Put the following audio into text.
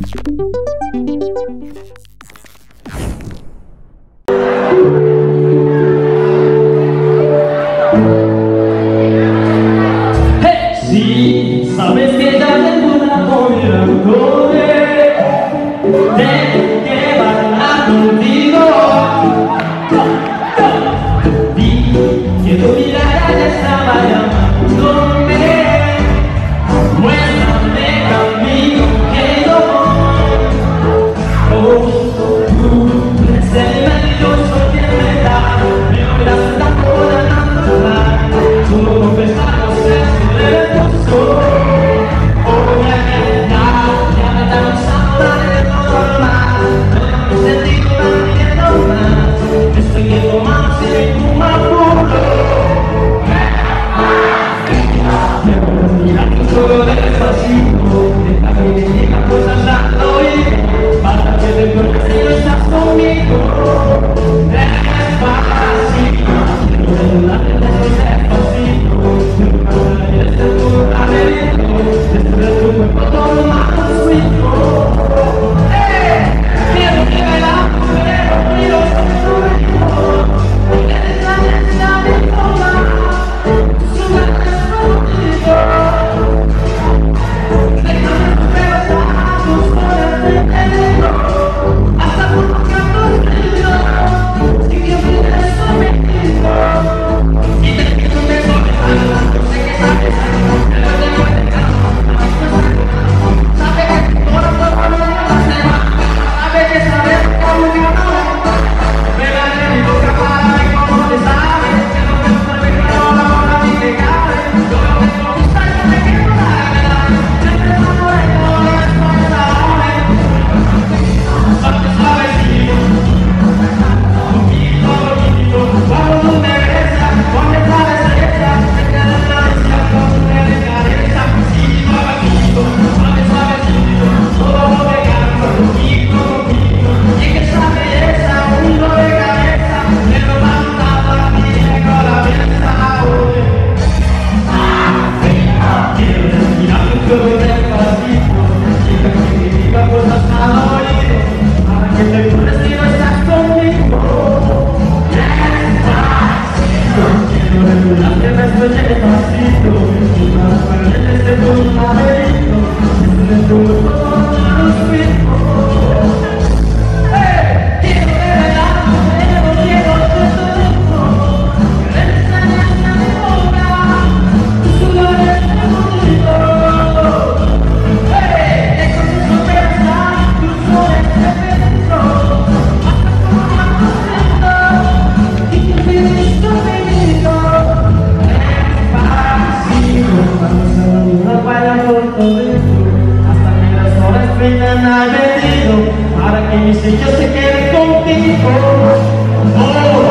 Sí, sabes que ya tengo una novia tengo que bailar contigo. Vi que tu mirada ya estaba llamándome. Muéstrame camino que yo tú eres el maravilloso que me da. Me hablas tan toda natural. Tú no pensamos eso de gusto. Para que mi sello se quede contigo. Oh,